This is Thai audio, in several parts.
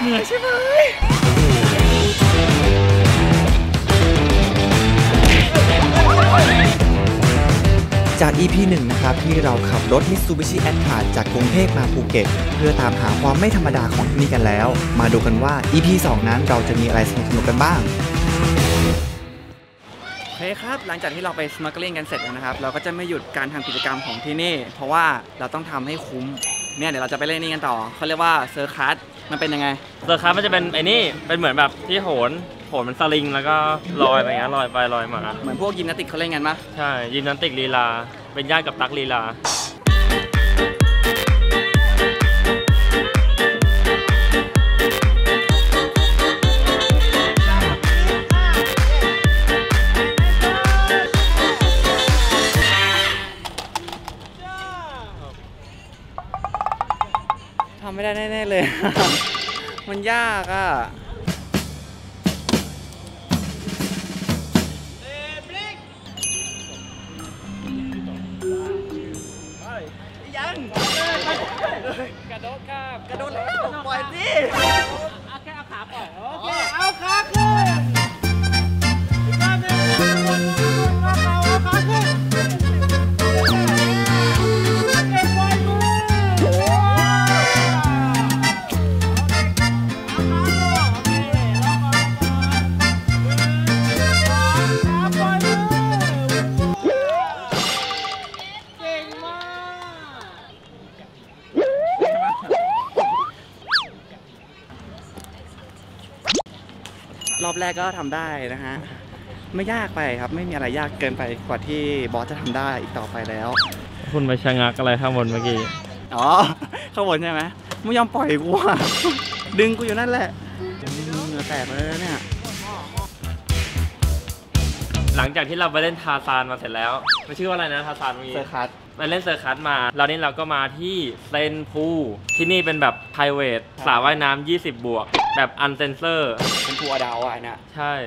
นื่อยใช่ไหมจาก EP 1 นะครับที่เราขับรถ Mitsubishi Atlas จากกรุงเทพมาภูเก็ตเพื่อตามหาความไม่ธรรมดาของที่นี่กันแล้วมาดูกันว่า EP 2 นั้นเราจะมีอะไรสนุกกันบ้างโอเคครับหลังจากที่เราไป snorkeling กันเสร็จแล้วนะครับเราก็จะไม่หยุดการทำกิจกรรมของที่นี่เพราะว่าเราต้องทำให้คุ้มเนี่ยเดี๋ยวเราจะไปเล่นนี่กันต่อเขาเรียกว่าเซอร์คัสมันเป็นยังไงเซอร์คัสมันจะเป็นไอ้นี่เป็นเหมือนแบบที่โหนมันสลิงแล้วก็ลอยไปอย่างเงี้ยลอยไปลอยมาเหมือนพวกยิมนาสติกเขาเล่นกันปะใช่ยิมนาสติกลีลาเป็นญาติกับตักลีลาทำไม่ได้แน่ๆเลย มันยากอ่ะยังกระโดดครับกระโดดแล้วปล่อยสิเอาแค่เอาขาปล่อยโอเคเอาขาขึ้นอีกรอบนึงเอาขาขึ้นเก็บไว้มือรอบแรกก็ทำได้นะฮะไม่ยากไปครับไม่มีอะไรยากเกินไปกว่าที่บอสจะทำได้อีกต่อไปแล้วคุณไปชะงักอะไรข้างบนเมื่อกี้อ๋อข้างบนใช่ไหมไม่ยอมปล่อยกูอ่ะดึงกูอยู่นั่นแหละเหงื่อแตกเลยเนี่ยหลังจากที่เราไปเล่นทาซานมาเสร็จแล้วมันชื่อว่าอะไรนะทาซานมีเซอร์คัสไปเล่นเซอร์คัสมาแล้วนี่เราก็มาที่เซนพูที่นี่เป็นแบบ private สระว่ายน้ำ20 บวกแบบอันเซนเซอร์เป็นพูอดาวอ่ะเนี่ยใช่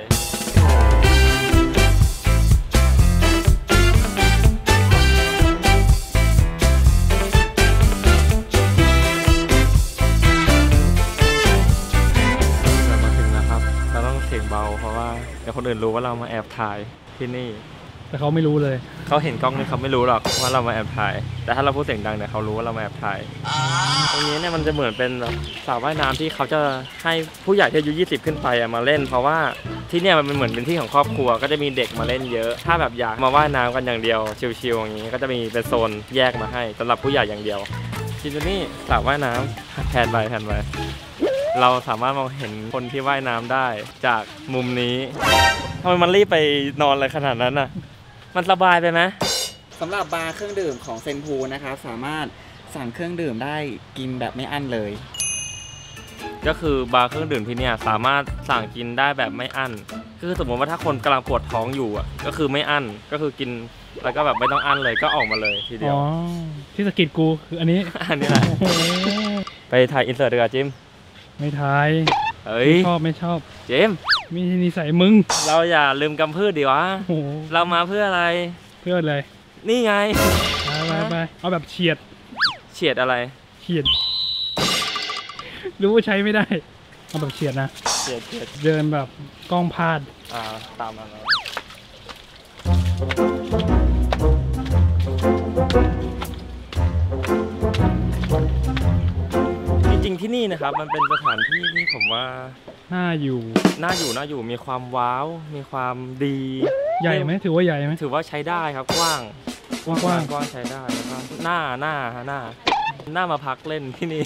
เรามาถึงแล้วครับเราต้องเสียงเบาเพราะว่าเดี๋ยวคนอื่นรู้ว่าเรามาแอบถ่ายที่นี่แต่เขาไม่รู้เลยเขาเห็นกล้องนี่เขาไม่รู้หรอกว่าเรามาแอบถ่ายแต่ถ้าเราพูดเสียงดังเนี่ยเขารู้ว่าเรามาแอบถ่ายตรงนี้เนี่ยมันจะเหมือนเป็นแบบสระว่ายน้ำที่เขาจะให้ผู้ใหญ่ที่อายุ20ขึ้นไปมาเล่นเพราะว่าที่เนี่ยมันเป็นเหมือนเป็นที่ของครอบครัวก็จะมีเด็กมาเล่นเยอะถ้าแบบอยากมาว่ายน้ำกันอย่างเดียวชิลๆอย่างนี้ก็จะมีเป็นโซนแยกมาให้สำหรับผู้ใหญ่อย่างเดียวที่นี่สระว่ายน้ำแผนไปเราสามารถมองเห็นคนที่ว่ายน้ำได้จากมุมนี้ทำไมมันรีบไปนอนอะไรขนาดนั้นน่ะมันสบายไปไหมสำหรับบาร์เครื่องดื่มของเซนพูนะครับสามารถสั่งเครื่องดื่มได้กินแบบไม่อั้นเลยก็คือบาร์เครื่องดื่มที่นี่สามารถสั่งกินได้แบบไม่อั้นคือสมมติว่าถ้าคนกำลังปวดท้องอยู่ก็คือไม่อั้นก็คือกินแล้วก็แบบไม่ต้องอั้นเลยก็ออกมาเลยทีเดียวอ๋อที่สกิดกูคืออันนี้แหละไปถ่ายอินเสิร์ตดีกว่าจิมไม่ถ่ายไม่ชอบเจมมีนิสัยมึงเราอย่าลืมกำพืชดิวะเรามาเพื่ออะไรนี่ไงไปเอาแบบเฉียดอะไรเฉียดรู้ว่าใช้ไม่ได้เอาแบบเฉียดนะเฉียดเดินแบบกล้องพาดตามมาแล้วจริงๆที่นี่นะครับมันเป็นสถานที่ที่ผมว่าน่าอยู่มีความว้าวมีความดีใหญ่ไหมถือว่าใหญ่ไหมถือว่าใช้ได้ครับกว้างใช้ได้แล้วก็หน้ามาพักเล่นที่นี่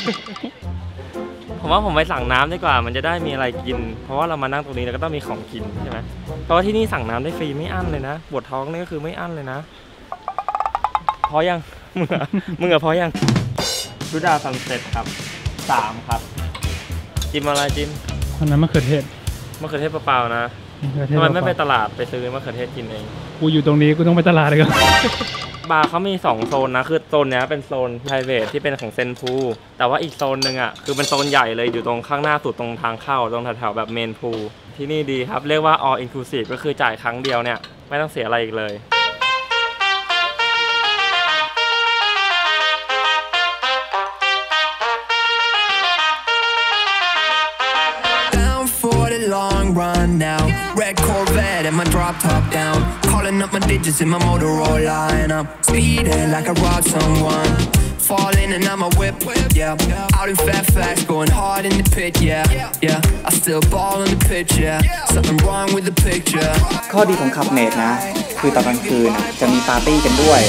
ผมว่าผมไปสั่งน้ำดีกว่ามันจะได้มีอะไรกินเพราะว่าเรามานั่งตรงนี้แล้วก็ต้องมีของกินใช่ไหมเพราะว่าที่นี่สั่งน้ำได้ฟรีไม่อั้นเลยนะปวดท้องนี่ก็คือไม่อั้นเลยนะพอยังมึงพอยังดูดาวซันเซ็ตครับ3ครับจิ้มอะไรจิ้มอันนั้นมะเขือเทศเปล่าๆนะทำไมไม่ไปตลาดไปซื้อมะเขือเทศกินเองกูอยู่ตรงนี้กูต้องไปตลาดเลยครับบาร์เขามี2โซนนะคือโซนนี้เป็นโซน private ที่เป็นของเซนพูแต่ว่าอีกโซนหนึ่งคือเป็นโซนใหญ่เลยอยู่ตรงข้างหน้าสุดตรงทางเข้าตรงแถวๆแบบเมนพูที่นี่ดีครับเรียกว่า all inclusive ก็คือจ่ายครั้งเดียวเนี่ยไม่ต้องเสียอะไรอีกเลยโ drop top down. Calling up my digits in my Motorola, and I'm speeding like I robbed someone. Falling and I'm a whip, yeah. Out in Fairfax, going hard in the pit, yeah. I still ball on the pitch, yeah. Something wrong with the picture. ข้อดีของขับเมดนะคือตอนกลางคืนจะมีปาร์ตี้กันด้วย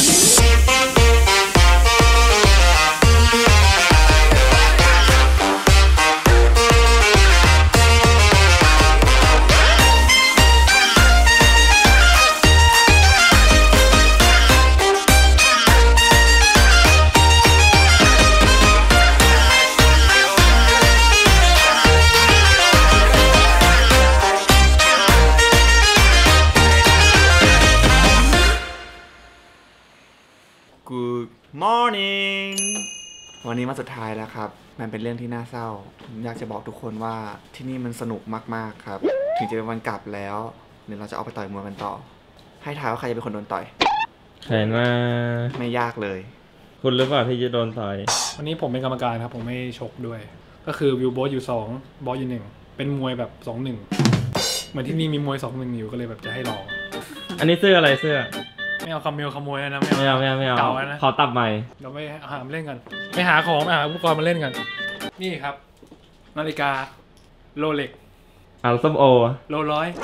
Good morning วันนี้มาสุดท้ายแล้วครับมันเป็นเรื่องที่น่าเศร้าผมอยากจะบอกทุกคนว่าที่นี่มันสนุกมากๆครับถึงจะเป็นวันกลับแล้วเดี๋ยวเราจะออกไปต่อยมวยกันต่อให้ทายว่าใครจะเป็นคนโดนต่อยใครมาไม่ยากเลยคุณหรือเปล่าที่จะโดนต่อยวันนี้ผมเป็นกรรมการครับผมไม่ชกด้วยก็คือวิวโบสอยู่2บอสอยู่1เป็นมวยแบบ 2-1 เหมือนที่นี่มีมวย 2-1 อยู่ก็เลยแบบจะให้ลองอันนี้เสื้ออะไรเสื้อไม่เอาขโมยนะไม่เอาเก่านะขอตับใหม่เราไม่หาเล่นกันไม่หาของไม่หาอุปกรณ์มาเล่นกันนี่ครับนาฬิกาโรเล็กส้มโอโรร้อย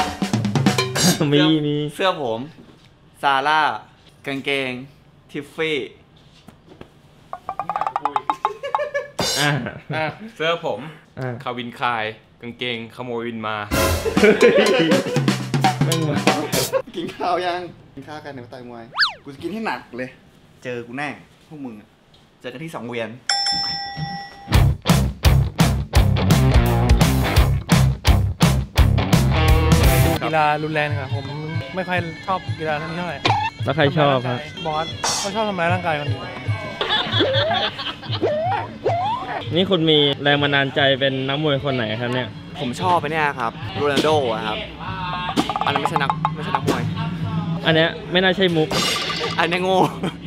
มีเสื้อผมซาร่ากางเกงทิฟฟี่เสื้อผมคาวินคายกางเกงขโมยวินมากินข้าวยังกินข้าวกันเดี๋ยวต่อยมวยกูจะกินให้หนักเลยเจอกูแน่พวกมึงเจอกันที่สังเวียนกีฬารุนแรงครับผมไม่ค่อยชอบกีฬาเท่าไหร่แล้วใครชอบครับบอสเขาชอบทำร้ายร่างกายคนอื่นนี่คุณมีแรงบันดาลใจเป็นนักมวยคนไหนครับเนี่ยผมชอบไปเนี่ยครับโรนัลโดครับอันนั้นไม่ใช่นักมวยอันเนี้ยไม่น่าใช่มุกอันนี้โง่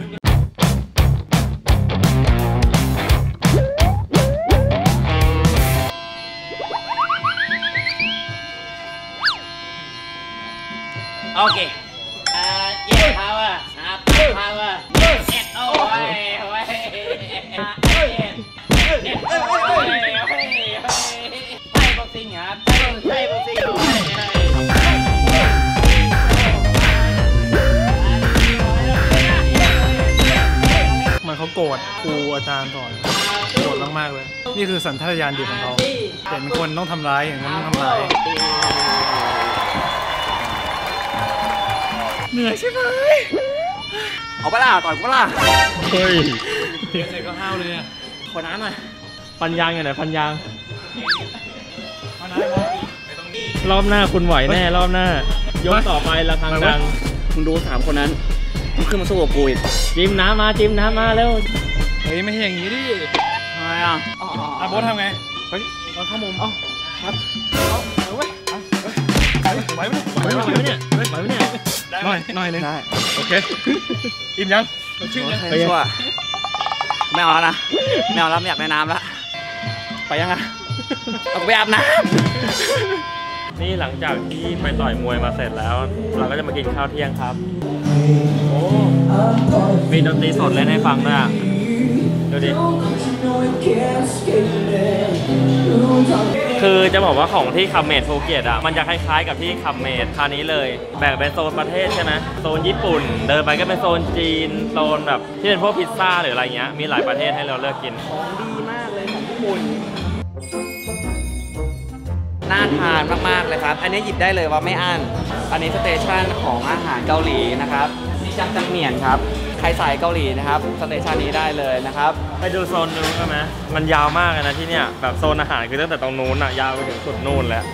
โอเคyes power power yes โอ้ยไทยบ็อกซิ่งครับไทยบ็อกซิ่งมันเขาโกรธครูอาจารย์ก่อนโกรธมากๆเลยนี่คือสัญชาตญาณดิบของเขาเห็นคนต้องทำร้ายเห็นคนต้องทำร้ายเหนื่อยใช่ไหมเอาปะล่ะต่อยกูปะล่ะเฮ้ยเสร็จก็ห้าวเลยอ่ะขอน้ำหน่อยพันยางอยู่ไหนพันยางรอบหน้าคุณไหวแน่รอบหน้ายกต่อไประฆังดังมึงดู3 คนนั้นมึงขึ้นมาสู้กับกูอีกจิ้มน้ำมาเร็วเฮ้ยไม่ใช่อย่างนี้ดิทำไมอ่ะโบ๊ททำไงเฮ้ยเราเข้ามุมครับเอาเว้ยไหวไหมเนี่ยหน่อยเลยได้โอเคอิ่มยังชื่อไปยังวะไม่เอาแล้วนะไม่เอาแล้วไม่อยากในน้ำแล้วไปยังอ่ะเอาไปอาบน้ำนี่หลังจากที่ไปต่อยมวยมาเสร็จแล้วเราก็จะมากินข้าวเที่ยงครับโอ้มีดนตรีสดเล่นให้ฟังด้วยดูดิคือจะบอกว่าของที่คัมเมดภูเก็ตอ่ะมันจะคล้ายๆกับที่คัมเมดคานี้เลยแบ่งเป็นโซนประเทศใช่ไหมโซนญี่ปุ่นเดินไปก็เป็นโซนจีนโซนแบบที่เป็นพวกพิซซ่าหรืออะไรเงี้ยมีหลายประเทศให้เราเลือกกินของดีมากเลยของญี่ปุ่นน่าทานมากๆเลยครับอันนี้หยิบได้เลยว่าไม่อั้นอันนี้สเตชันของอาหารเกาหลีนะครับนี่จังเมียนครับใครสายเกาหลีนะครับสเตชันนี้ได้เลยนะครับไปดูโซนนู้นกันไหมมันยาวมากเลยนะที่เนี่ยแบบโซนอาหารคือตั้งแต่ตรงนู้นอ่ะยาวไปถึงสุดนู่นแล้ว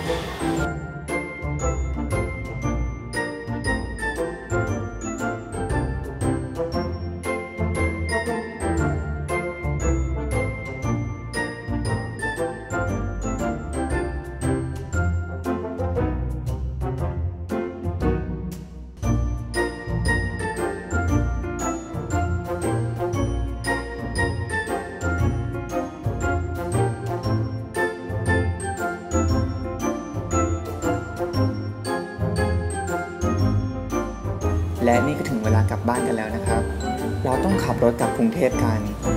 และนี่ก็ถึงเวลากลับบ้านกันแล้วนะครับ เราต้องขับรถกลับกรุงเทพกัน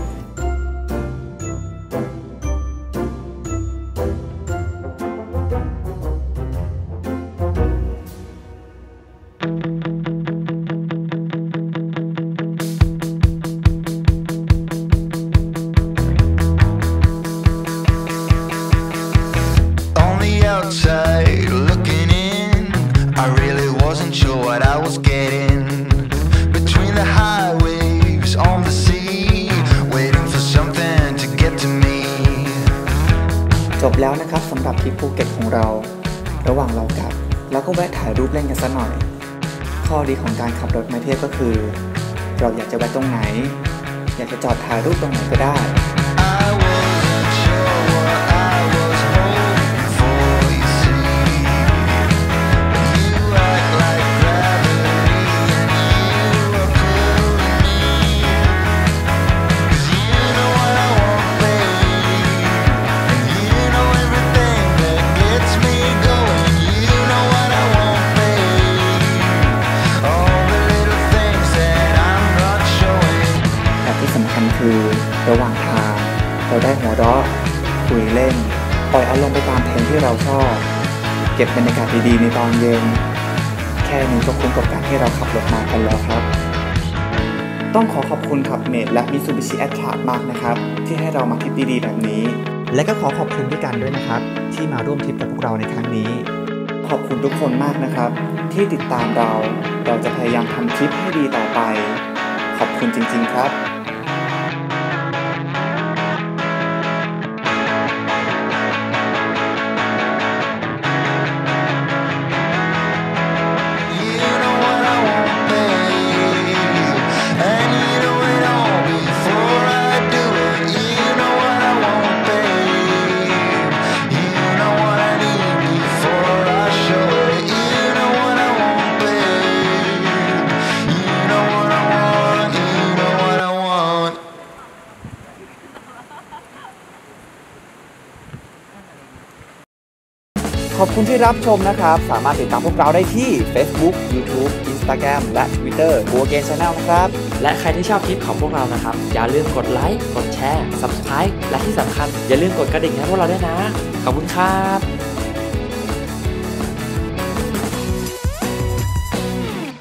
outside looking in, I really wasn't sure what I was getting. Between the highwaves on the sea, waiting for something to get to me. จบแล้วนะครับสำหรับทริปภูเก็ตของเรา ระหว่างเรากลับเราก็แวะถ่ายรูปเล่นกันสักหน่อย ข้อดีของการขับรถมาเที่ยวก็คือ เราอยากจะแวะตรงไหน อยากจะจอดถ่ายรูปตรงไหนก็ได้คือระหว่างทางเราได้หัวเราะคุยเล่นปล่อยอารมณ์ไปตามเพลงที่เราชอบเก็บบรรยากาศดีๆในตอนเย็นแค่นี้ก็คุ้มกับการที่เราขับรถมากันแล้วครับต้องขอขอบคุณขับเมดและ Mitsubishi Atlas มากนะครับที่ให้เรามาทริปดีๆแบบนี้และก็ขอขอบคุณพี่กันด้วยนะครับที่มาร่วมทริปกับพวกเราในครั้งนี้ขอบคุณทุกคนมากนะครับที่ติดตามเราจะพยายามทำทริปให้ดีต่อไปขอบคุณจริงๆครับขอบคุณที่รับชมนะครับสามารถติดตามพวกเราได้ที่ Facebook, YouTube, Instagram และ Twitter Go Again Channel นะครับและใครที่ชอบคลิปของพวกเรานะครับอย่าลืมกดไลค์กดแชร์ Subscribe และที่สำคัญอย่าลืมกดกระดิ่งให้พวกเราด้วยนะขอบคุณครับ